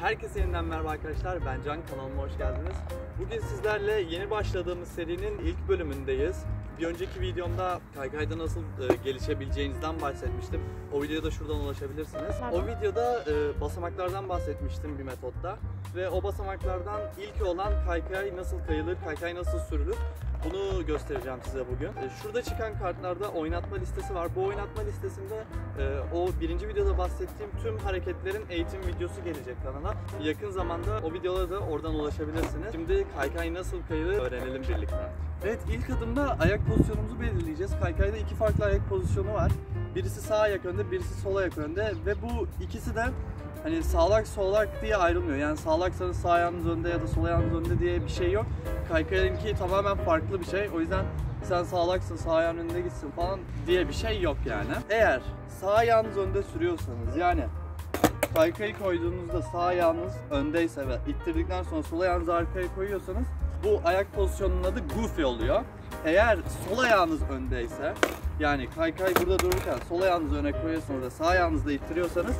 Herkese yeniden merhaba arkadaşlar, ben Can, kanalıma hoş geldiniz. Bugün sizlerle yeni başladığımız serinin ilk bölümündeyiz. Bir önceki videomda kaykayda nasıl gelişebileceğinizden bahsetmiştim. O videoya da şuradan ulaşabilirsiniz. O videoda basamaklardan bahsetmiştim bir metotla. Ve o basamaklardan ilki olan kaykay nasıl kayılır, kaykay nasıl sürülür, bunu göstereceğim size bugün. Şurada çıkan kartlarda oynatma listesi var. Bu oynatma listesinde o birinci videoda bahsettiğim tüm hareketlerin eğitim videosu gelecek kanala. Yakın zamanda o videolara da oradan ulaşabilirsiniz. Şimdi kaykay nasıl kayılır öğrenelim birlikte. Evet, ilk adımda ayak pozisyonumuzu belirleyeceğiz. Kaykayda iki farklı ayak pozisyonu var. Birisi sağ ayak önde, birisi sol ayak önde ve bu ikisi de hani sağlak solak diye ayrılmıyor. Yani sağlaksanız sağ ayağınız önde ya da sol ayağınız önde diye bir şey yok. Kaykayınki tamamen farklı bir şey. O yüzden sen sağlaksın, sağ ayağın önünde gitsin falan diye bir şey yok yani. Eğer sağ ayağınız önde sürüyorsanız, yani kaykayı koyduğunuzda sağ ayağınız öndeyse ve ittirdikten sonra sol ayağınızı arkaya koyuyorsanız bu ayak pozisyonunun adı goofy oluyor. Eğer sol ayağınız öndeyse, yani kaykay burada dururken sol ayağınızı öne koyuyorsanız ve sağ ayağınızla ittiriyorsanız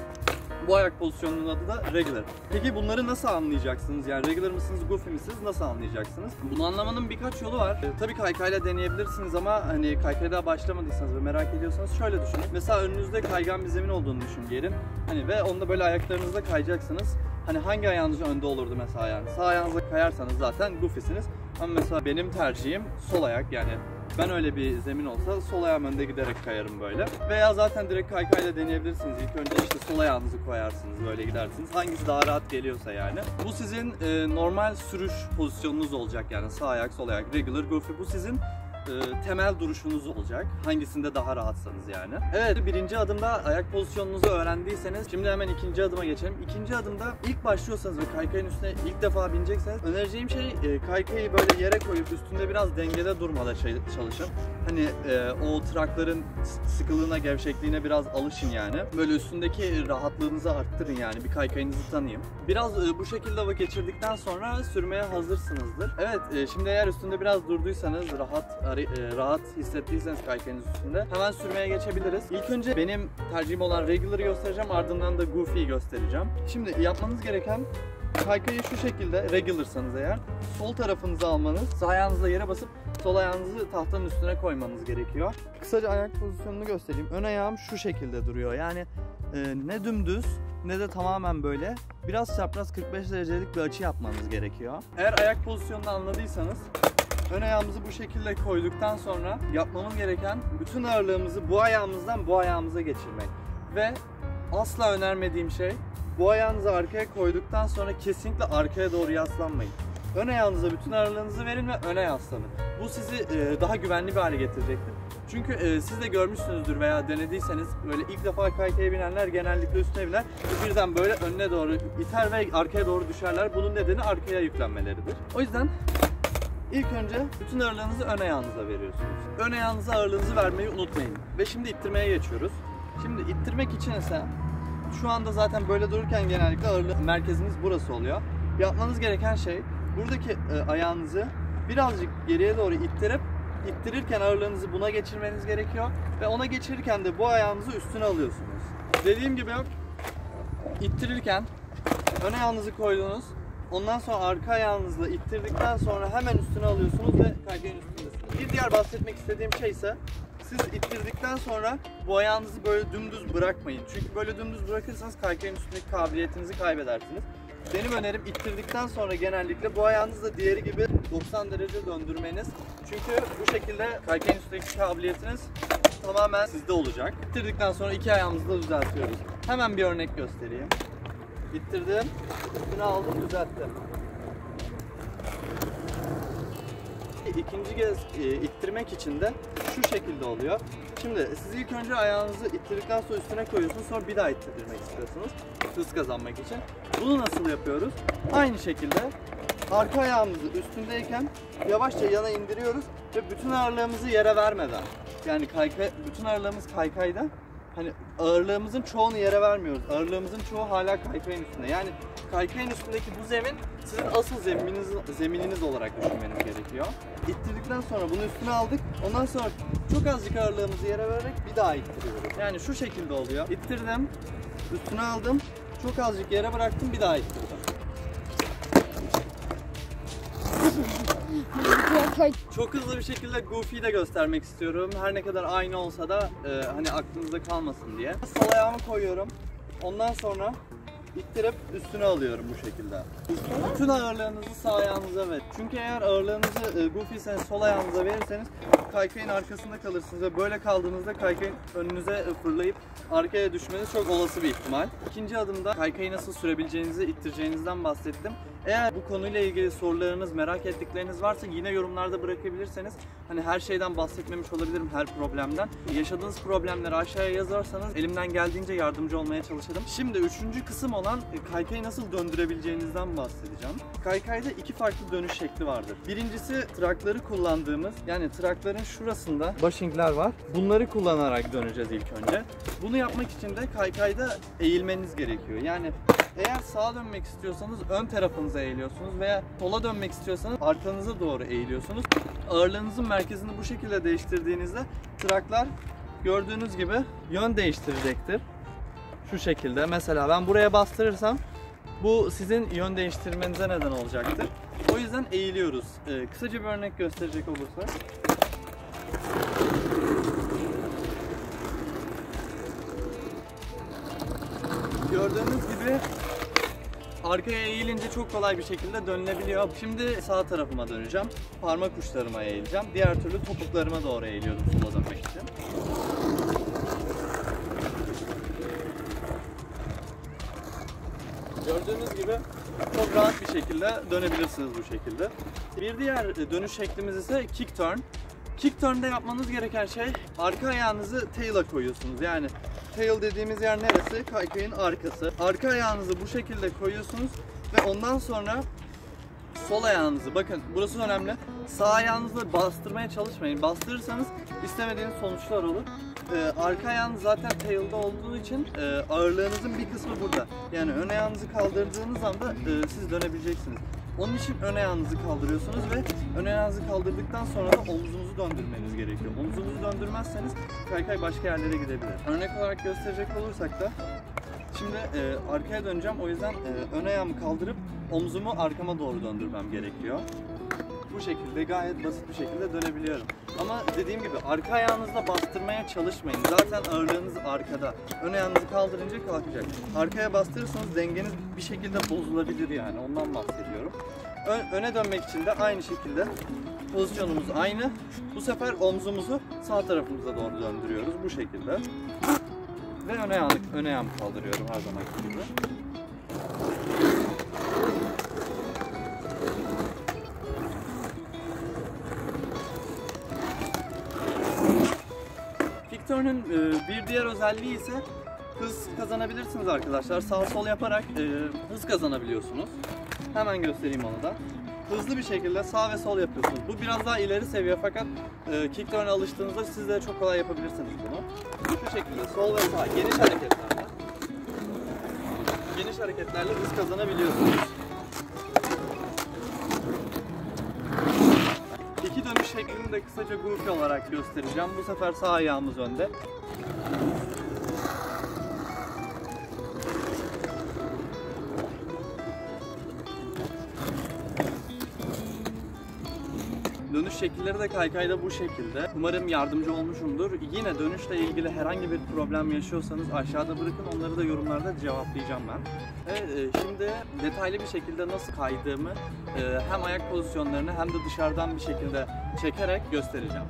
bu ayak pozisyonunun adı da regular. Peki bunları nasıl anlayacaksınız? Yani regular mısınız, goofy misiniz? Nasıl anlayacaksınız? Bunu anlamanın birkaç yolu var. Tabii kaykayla deneyebilirsiniz ama hani kaykayda başlamadıysanız ve merak ediyorsanız şöyle düşünün. Mesela önünüzde kaygan bir zemin olduğunu düşün yerin. Hani ve onda böyle ayaklarınızla kayacaksınız. Hani hangi ayağınız önde olurdu mesela yani? Sağ ayağınızla kayarsanız zaten goofysiniz. Ama mesela benim tercihim sol ayak, yani ben öyle bir zemin olsa sol ayağım önde giderek kayarım böyle. Veya zaten direkt kaykayla deneyebilirsiniz. İlk önce işte sol ayağınızı koyarsınız, böyle gidersiniz. Hangisi daha rahat geliyorsa yani. Bu sizin normal sürüş pozisyonunuz olacak, yani sağ ayak, sol ayak, regular, goofy. Bu sizin temel duruşunuz olacak. Hangisinde daha rahatsanız yani. Evet, birinci adımda ayak pozisyonunuzu öğrendiyseniz şimdi hemen ikinci adıma geçelim. İkinci adımda ilk başlıyorsanız ve kaykayın üstüne ilk defa binecekseniz önereceğim şey kaykayı böyle yere koyup üstünde biraz dengede durmada çalışın. Hani o trakların sıkılığına, gevşekliğine biraz alışın yani. Böyle üstündeki rahatlığınızı arttırın yani. Bir kaykayınızı tanıyın. Biraz bu şekilde vakit geçirdikten sonra sürmeye hazırsınızdır. Evet, şimdi eğer üstünde biraz durduysanız, rahat hissettiyseniz kaykayınız üstünde hemen sürmeye geçebiliriz. İlk önce benim tercihim olan regular'ı göstereceğim, ardından da goofy'yi göstereceğim. Şimdi yapmanız gereken, kaykayı şu şekilde, regular'sanız eğer, sol tarafınızı almanız, sağ ayağınızla yere basıp sol ayağınızı tahtanın üstüne koymanız gerekiyor. Kısaca ayak pozisyonunu göstereyim. Ön ayağım şu şekilde duruyor. Yani ne dümdüz ne de tamamen böyle. Biraz çapraz 45 derecelik bir açı yapmanız gerekiyor. Eğer ayak pozisyonunu anladıysanız, ön ayağımızı bu şekilde koyduktan sonra yapmamız gereken bütün ağırlığımızı bu ayağımızdan bu ayağımıza geçirmek. Ve asla önermediğim şey, bu ayağınızı arkaya koyduktan sonra kesinlikle arkaya doğru yaslanmayın. Ön ayağınıza bütün ağırlığınızı verin ve öne yaslanın. Bu sizi daha güvenli bir hale getirecektir. Çünkü siz de görmüşsünüzdür veya denediyseniz, böyle ilk defa kaykaya binenler genellikle üstüne biner ve birden böyle önüne doğru iter ve arkaya doğru düşerler. Bunun nedeni arkaya yüklenmeleridir. O yüzden İlk önce bütün ağırlığınızı ön ayağınıza veriyorsunuz. Ön ayağınıza ağırlığınızı vermeyi unutmayın. Ve şimdi ittirmeye geçiyoruz. Şimdi ittirmek için ise şu anda zaten böyle dururken genellikle ağırlık merkeziniz burası oluyor. Yapmanız gereken şey, buradaki ayağınızı birazcık geriye doğru ittirirken ağırlığınızı buna geçirmeniz gerekiyor. Ve ona geçirirken de bu ayağınızı üstüne alıyorsunuz. Dediğim gibi ittirirken ön ayağınızı koydunuz. Ondan sonra arka ayağınızla ittirdikten sonra hemen üstüne alıyorsunuz ve kaykayın üstündesiniz. Bir diğer bahsetmek istediğim şey ise, siz ittirdikten sonra bu ayağınızı böyle dümdüz bırakmayın. Çünkü böyle dümdüz bırakırsanız kaykayın üstündeki kabiliyetinizi kaybedersiniz. Benim önerim, ittirdikten sonra genellikle bu ayağınızla diğeri gibi 90 derece döndürmeniz. Çünkü bu şekilde kaykayın üstündeki kabiliyetiniz tamamen sizde olacak. İttirdikten sonra iki ayağımızı da düzeltiyoruz. Hemen bir örnek göstereyim. İttirdim, üstüne aldım, düzelttim. İkinci kez ittirmek için de şu şekilde oluyor. Şimdi siz ilk önce ayağınızı ittirdikten sonra üstüne koyuyorsunuz, sonra bir daha ittirmek istiyorsunuz hız kazanmak için. Bunu nasıl yapıyoruz? Aynı şekilde arka ayağımızı üstündeyken yavaşça yana indiriyoruz ve bütün ağırlığımızı yere vermeden, yani bütün ağırlığımız kaykayda, hani ağırlığımızın çoğunu yere vermiyoruz. Ağırlığımızın çoğu hala kaykayın üstünde. Yani kaykayın üstündeki bu zemin sizin asıl zemininiz olarak düşünmeniz gerekiyor. İttirdikten sonra bunu üstüne aldık. Ondan sonra çok azıcık ağırlığımızı yere vererek bir daha ittiriyoruz. Yani şu şekilde oluyor. İttirdim, üstüne aldım. Çok azıcık yere bıraktım, bir daha ittirdim. Çok hızlı bir şekilde Goofy'yi de göstermek istiyorum. Her ne kadar aynı olsa da hani aklınızda kalmasın diye. Sol ayağımı koyuyorum. Ondan sonra ittirip üstüne alıyorum bu şekilde. Bütün ağırlığınızı sağ ayağınıza verin. Çünkü eğer ağırlığınızı Goofy'seniz sol ayağınıza verirseniz kaykayın arkasında kalırsınız ve böyle kaldığınızda kaykayın önünüze fırlayıp arkaya düşmeniz çok olası bir ihtimal. İkinci adımda kaykayı nasıl sürebileceğinizi, ittireceğinizden bahsettim. Eğer bu konuyla ilgili sorularınız, merak ettikleriniz varsa yine yorumlarda bırakabilirseniz. Hani her şeyden bahsetmemiş olabilirim, her problemden. Yaşadığınız problemleri aşağıya yazarsanız elimden geldiğince yardımcı olmaya çalışırım. Şimdi üçüncü kısım olan kaykayı nasıl döndürebileceğinizden bahsedeceğim. Kaykayda iki farklı dönüş şekli vardır. Birincisi trakları kullandığımız, yani trakların şurasında bushingler var. Bunları kullanarak döneceğiz ilk önce. Bunu yapmak için de kaykayda eğilmeniz gerekiyor. Yani eğer sağa dönmek istiyorsanız ön tarafınıza eğiliyorsunuz veya sola dönmek istiyorsanız arkanıza doğru eğiliyorsunuz. Ağırlığınızın merkezini bu şekilde değiştirdiğinizde traklar gördüğünüz gibi yön değiştirecektir. Şu şekilde. Mesela ben buraya bastırırsam bu sizin yön değiştirmenize neden olacaktır. O yüzden eğiliyoruz. Kısaca bir örnek gösterecek olursak. Gördüğünüz gibi arkaya eğilince çok kolay bir şekilde dönülebiliyor. Şimdi sağ tarafıma döneceğim. Parmak uçlarıma eğileceğim. Diğer türlü topuklarıma doğru eğiliyordum sola dönmek için. Gördüğünüz gibi çok rahat bir şekilde dönebilirsiniz bu şekilde. Bir diğer dönüş şeklimiz ise kick turn. Kick turn'da yapmanız gereken şey arka ayağınızı tail'a koyuyorsunuz. Yani tail dediğimiz yer neresi? Kaykayın arkası. Arka ayağınızı bu şekilde koyuyorsunuz ve ondan sonra sol ayağınızı, bakın burası önemli, sağ ayağınızla bastırmaya çalışmayın. Bastırırsanız istemediğiniz sonuçlar olur. Arka ayağınız zaten tail'da olduğu için ağırlığınızın bir kısmı burada. Yani ön ayağınızı kaldırdığınız anda siz dönebileceksiniz. Onun için ön ayağınızı kaldırıyorsunuz ve ön ayağınızı kaldırdıktan sonra da omuzunuzu döndürmeniz gerekiyor. Omuzunuzu döndürmezseniz kaykay başka yerlere gidebilir. Örnek olarak gösterecek olursak da şimdi arkaya döneceğim. O yüzden ön ayağımı kaldırıp omzumu arkama doğru döndürmem gerekiyor. Bu şekilde gayet basit bir şekilde dönebiliyorum. Ama dediğim gibi arka ayağınızla bastırmaya çalışmayın. Zaten ağırlığınız arkada. Ön ayağınızı kaldırınca kalkacak. Arkaya bastırırsanız dengeniz bir şekilde bozulabilir yani. Ondan bahsediyorum. Öne dönmek için de aynı şekilde pozisyonumuz aynı. Bu sefer omzumuzu sağ tarafımıza doğru döndürüyoruz bu şekilde. Ve ön ayağımı kaldırıyorum her zamanki gibi. Kick turn'un bir diğer özelliği ise hız kazanabilirsiniz arkadaşlar. Sağ sol yaparak hız kazanabiliyorsunuz. Hemen göstereyim onu da. Hızlı bir şekilde sağ ve sol yapıyorsunuz. Bu biraz daha ileri seviye fakat kick turn'a alıştığınızda siz de çok kolay yapabilirsiniz bunu. Bu şekilde sol ve sağ geniş hareketlerle hız kazanabiliyorsunuz. İki dönüş şeklini de kısaca goofy olarak göstereceğim. Bu sefer sağ ayağımız önde. Dönüş şekilleri de kaykayda bu şekilde. Umarım yardımcı olmuşumdur. Yine dönüşle ilgili herhangi bir problem yaşıyorsanız aşağıda bırakın. Onları da yorumlarda cevaplayacağım ben. Şimdi detaylı bir şekilde nasıl kaydığımı hem ayak pozisyonlarını hem de dışarıdan bir şekilde çekerek göstereceğim.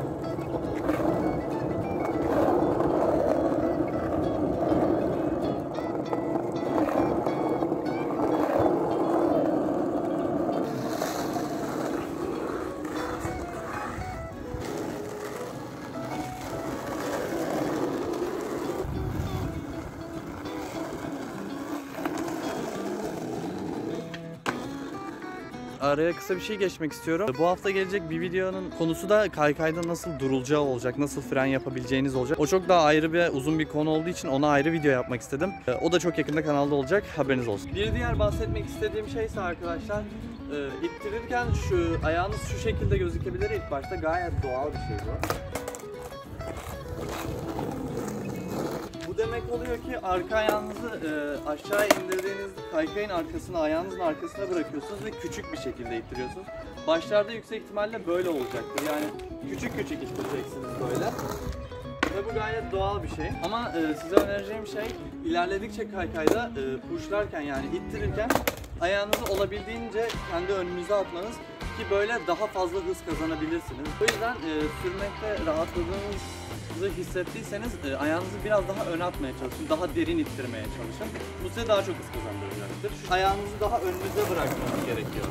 Araya kısa bir şey geçmek istiyorum. Bu hafta gelecek bir videonun konusu da kaykayda nasıl durulacağı olacak, nasıl fren yapabileceğiniz olacak. O çok daha ayrı ve uzun bir konu olduğu için ona ayrı video yapmak istedim. O da çok yakında kanalda olacak, haberiniz olsun. Bir diğer bahsetmek istediğim şey ise arkadaşlar, ittirirken ayağınız şu şekilde gözükebilir ilk başta, gayet doğal bir şey bu. Bu demek oluyor ki arka ayağınızı aşağı indirdiğinizde kaykayın arkasına, ayağınızın arkasına bırakıyorsunuz ve küçük bir şekilde ittiriyorsunuz. Başlarda yüksek ihtimalle böyle olacaktır. Yani küçük küçük ittireceksiniz böyle. Ve bu gayet doğal bir şey. Ama size önereceğim şey, ilerledikçe kaykayda pushlarken, yani ittirirken ayağınızı olabildiğince kendi önünüze atmanız ki böyle daha fazla hız kazanabilirsiniz. O yüzden sürmekte rahatladığınızı hissettiyseniz ayağınızı biraz daha öne atmaya çalışın, daha derin ittirmeye çalışın. Bu size daha çok hız kazandıracaktır. Ayağınızı daha önünüze bırakmanız gerekiyor.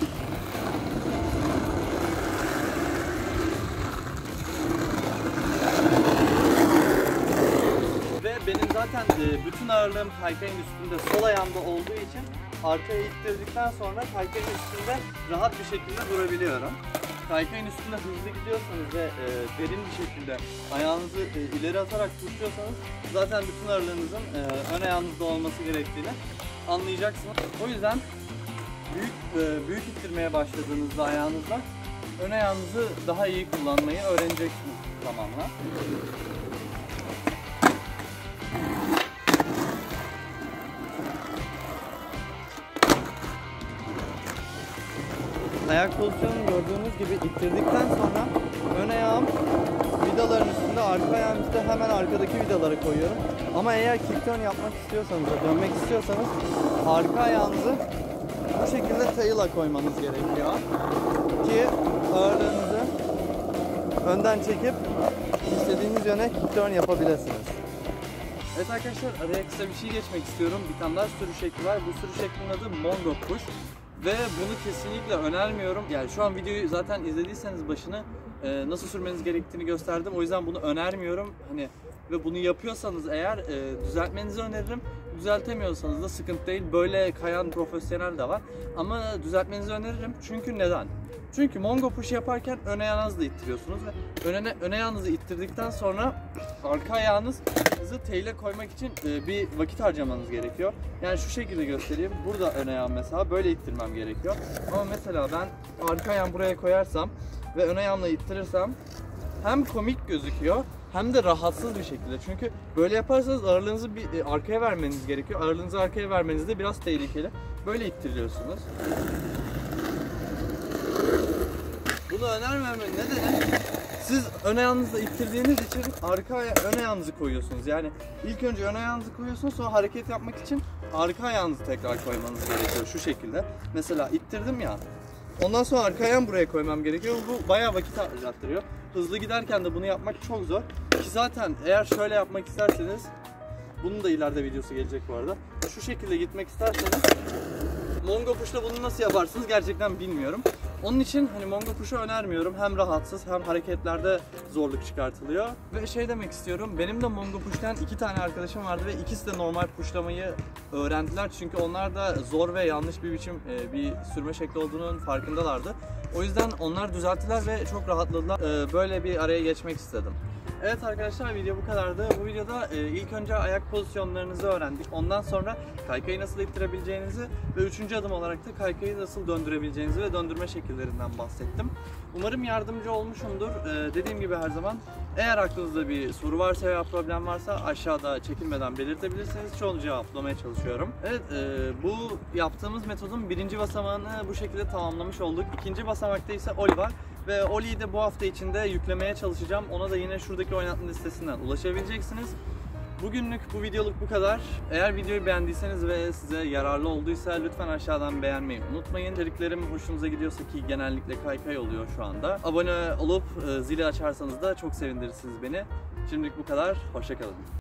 Benim zaten bütün ağırlığım kaykayın üstünde, sol ayağımda olduğu için arkaya ittirdikten sonra kaykayın üstünde rahat bir şekilde durabiliyorum. Kaykayın üstünde hızlı gidiyorsanız ve derin bir şekilde ayağınızı ileri atarak tutuyorsanız zaten bütün ağırlığınızın ön ayağınızda olması gerektiğini anlayacaksınız. O yüzden büyük ittirmeye başladığınızda ayağınızla ön ayağınızı daha iyi kullanmayı öğreneceksiniz zamanla. Ayak pozisyonunu gördüğünüz gibi ittirdikten sonra ön ayağım vidaların üstünde, arka ayağım ise hemen arkadaki vidalara koyuyorum. Ama eğer kick turn yapmak istiyorsanız, dönmek istiyorsanız arka ayağınızı bu şekilde tail'a koymanız gerekiyor ki ağırlığınızı önden çekip istediğiniz yöne kick turn yapabilirsiniz. Evet arkadaşlar, araya kısa bir şey geçmek istiyorum. Bir tane daha sürüş şekli var. Bu sürüş şeklinin adı Mongo Push. Ve bunu kesinlikle önermiyorum. Yani şu an videoyu zaten izlediyseniz başını nasıl sürmeniz gerektiğini gösterdim. O yüzden bunu önermiyorum. Hani ve bunu yapıyorsanız eğer düzeltmenizi öneririm. Düzeltemiyorsanız da sıkıntı değil. Böyle kayan profesyonel de var. Ama düzeltmenizi öneririm. Çünkü neden? Çünkü Mongo Push yaparken ön ayağınızla ittiriyorsunuz ve ön ayağınızı ittirdikten sonra arka ayağınızı tail'e koymak için bir vakit harcamanız gerekiyor. Yani şu şekilde göstereyim. Burada ön ayağım mesela böyle ittirmem gerekiyor. Ama mesela ben arka ayağımı buraya koyarsam ve ön ayağımla ittirirsem hem komik gözüküyor hem de rahatsız bir şekilde. Çünkü böyle yaparsanız ağırlığınızı bir arkaya vermeniz gerekiyor. Ağırlığınızı arkaya vermeniz de biraz tehlikeli. Böyle ittiriliyorsunuz. Bunu önermememin nedeni, siz ön ayağınızla ittirdiğiniz için ön ayağınızı koyuyorsunuz. Yani ilk önce ön ayağınızı koyuyorsunuz, sonra hareket yapmak için arka ayağınızı tekrar koymanız gerekiyor şu şekilde. Mesela ittirdim ya, ondan sonra arka ayağımı buraya koymam gerekiyor. Bu bayağı vakit harcattırıyor. Hızlı giderken de bunu yapmak çok zor. Ki zaten eğer şöyle yapmak isterseniz, bunun da ileride videosu gelecek bu arada. Şu şekilde gitmek isterseniz Mongo Push'la bunu nasıl yaparsınız gerçekten bilmiyorum. Onun için hani Mongo Push'u önermiyorum. Hem rahatsız hem hareketlerde zorluk çıkartılıyor. Ve şey demek istiyorum, benim de Mongo Push'ten 2 tane arkadaşım vardı ve ikisi de normal pushlamayı öğrendiler. Çünkü onlar da zor ve yanlış bir biçim bir sürme şekli olduğunun farkındalardı. O yüzden onlar düzelttiler ve çok rahatladılar. Böyle bir araya geçmek istedim. Evet arkadaşlar, video bu kadardı. Bu videoda ilk önce ayak pozisyonlarınızı öğrendik. Ondan sonra kaykayı nasıl ittirebileceğinizi ve 3. adım olarak da kaykayı nasıl döndürebileceğinizi ve döndürme şekillerinden bahsettim. Umarım yardımcı olmuşumdur. Dediğim gibi her zaman eğer aklınızda bir soru varsa veya problem varsa aşağıda çekinmeden belirtebilirsiniz. Çoğunu cevaplamaya çalışıyorum. Evet, bu yaptığımız metodun 1. basamağını bu şekilde tamamlamış olduk. 2. basamakta ise Oli var. Ve Oli'yi de bu hafta içinde yüklemeye çalışacağım. Ona da yine şuradaki oynatma listesinden ulaşabileceksiniz. Bugünlük bu videoluk bu kadar. Eğer videoyu beğendiyseniz ve size yararlı olduysa lütfen aşağıdan beğenmeyi unutmayın. İçeriklerim hoşunuza gidiyorsa, ki genellikle kaykay oluyor şu anda, abone olup zili açarsanız da çok sevindirirsiniz beni. Şimdilik bu kadar. Hoşça kalın.